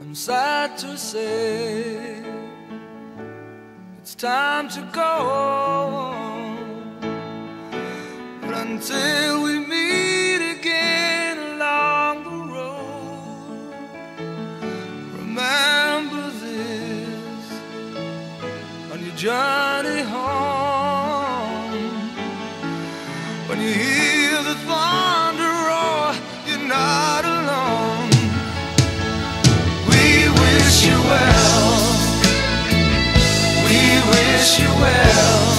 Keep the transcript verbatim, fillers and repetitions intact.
I'm sad to say it's time to go, but until we meet again along the road, remember this on your journey home. When you hear the thunder roar, you're not alone. We wish you well. We wish you well.